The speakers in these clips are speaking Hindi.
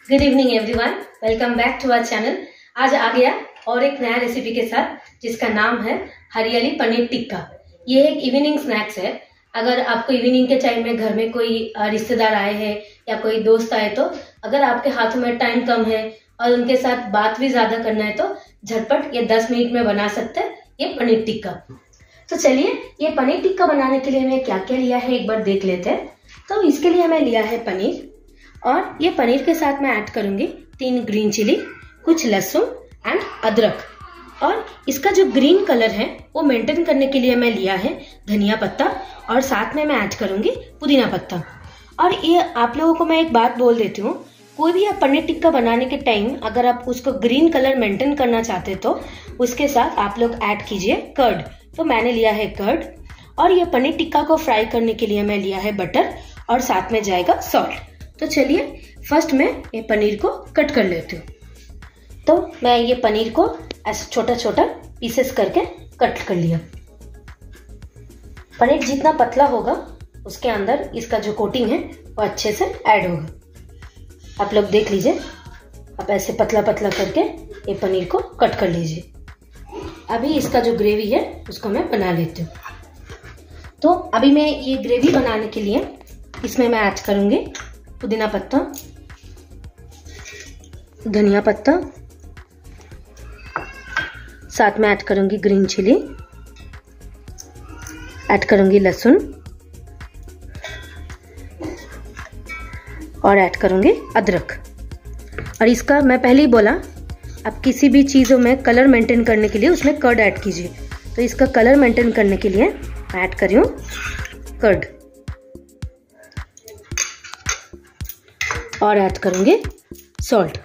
Good evening everyone, welcome back to our channel. आज आ गया और एक नया रेसिपी के साथ जिसका नाम है हरियाली पनीर टिक्का। ये एक इवनिंग स्नैक्स है। अगर आपको इवनिंग के टाइम में घर में कोई रिश्तेदार आए हैं या कोई दोस्त आए तो अगर आपके हाथों में टाइम कम है और उनके साथ बात भी ज्यादा करना है तो झटपट ये 10 मिनट में बना सकते हैं ये पनीर टिक्का। तो चलिए ये पनीर टिक्का बनाने के लिए मैं क्या क्या लिया है एक बार देख लेते हैं। तो इसके लिए मैं लिया है पनीर, और ये पनीर के साथ मैं ऐड करूंगी 3 ग्रीन चिली, कुछ लहसुन एंड अदरक, और इसका जो ग्रीन कलर है वो मेंटेन करने के लिए मैं लिया है धनिया पत्ता, और साथ में मैं ऐड करूंगी पुदीना पत्ता। और ये आप लोगों को मैं एक बात बोल देती हूँ, कोई भी आप पनीर टिक्का बनाने के टाइम अगर आप उसको ग्रीन कलर मेंटेन करना चाहते तो उसके साथ आप लोग ऐड कीजिए कर्ड। तो मैंने लिया है कर्ड, और ये पनीर टिक्का को फ्राई करने के लिए मैं लिया है बटर, और साथ में जाएगा सॉल्ट। तो चलिए फर्स्ट मैं ये पनीर को कट कर लेती हूँ। तो मैं ये पनीर को ऐसे छोटा छोटा पीसेस करके कट कर लिया। पनीर जितना पतला होगा उसके अंदर इसका जो कोटिंग है वो अच्छे से ऐड होगा। आप लोग देख लीजिए, आप ऐसे पतला पतला करके ये पनीर को कट कर लीजिए। अभी इसका जो ग्रेवी है उसको मैं बना लेती हूँ। तो अभी मैं ये ग्रेवी बनाने के लिए इसमें मैं ऐड करूंगी पुदीना पत्ता, धनिया पत्ता, साथ में ऐड करूंगी ग्रीन चिली, ऐड करूंगी लहसुन, और ऐड करूंगी अदरक। और इसका मैं पहले ही बोला, आप किसी भी चीज़ों में कलर मेंटेन करने के लिए उसमें कर्ड ऐड कीजिए। तो इसका कलर मेंटेन करने के लिए मैं ऐड कर रही हूँ कर्ड, और ऐड करूंगी सॉल्ट।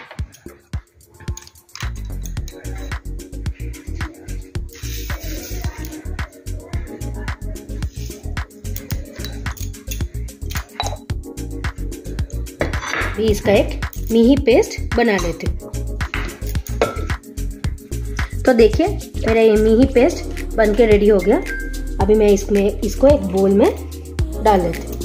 भी इसका एक मिही पेस्ट बना लेती हूँ। तो देखिए मेरा ये मिही पेस्ट बन के रेडी हो गया। अभी मैं इसको एक बोल में डाल लेती हूँ।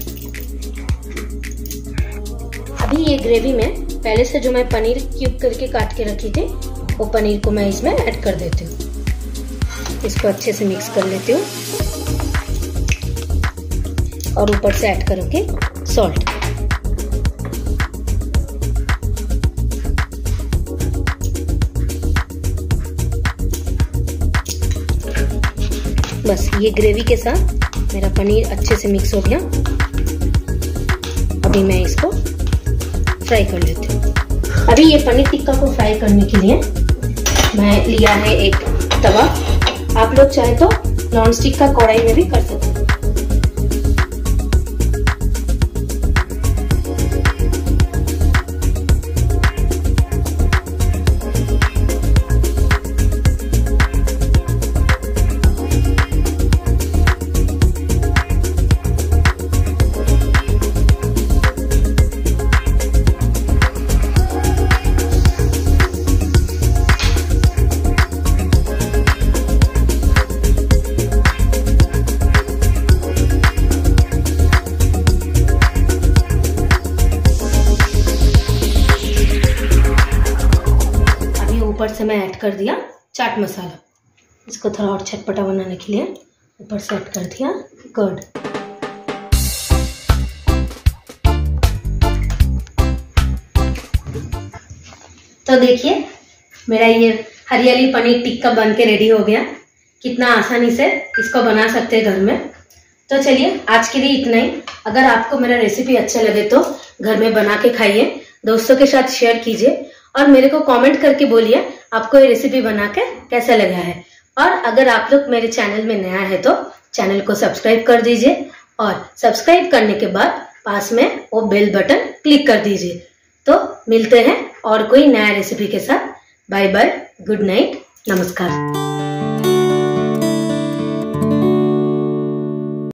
अभी ये ग्रेवी में पहले से जो मैं पनीर क्यूब करके काट के रखी थी वो पनीर को मैं इसमें ऐड कर देती हूँ। इसको अच्छे से मिक्स कर लेती हूँ, और ऊपर से ऐड करूँगी सॉल्ट। बस ये ग्रेवी के साथ मेरा पनीर अच्छे से मिक्स हो गया। अभी मैं इसको फ्राई कर लेती हूँ। अभी ये पनीर टिक्का को फ्राई करने के लिए मैं लिया है एक तवा। आप लोग चाहे तो नॉन स्टिक का कढ़ाई में भी कर सकते हैं। ऊपर से मैं ऐड कर दिया चाट मसाला। इसको थोड़ा और चटपटा बनाने के लिए ऊपर से ऐड कर दिया कर्ड। तो देखिए मेरा ये हरियाली पनीर टिक्का बन के रेडी हो गया। कितना आसानी से इसको बना सकते हैं घर में। तो चलिए आज के लिए इतना ही। अगर आपको मेरा रेसिपी अच्छा लगे तो घर में बना के खाइए, दोस्तों के साथ शेयर कीजिए, और मेरे को कमेंट करके बोलिए आपको ये रेसिपी बना के कैसा लगा है। और अगर आप लोग मेरे चैनल में नया है तो चैनल को सब्सक्राइब कर दीजिए, और सब्सक्राइब करने के बाद पास में वो बेल बटन क्लिक कर दीजिए। तो मिलते हैं और कोई नया रेसिपी के साथ। बाय बाय, गुड नाइट, नमस्कार।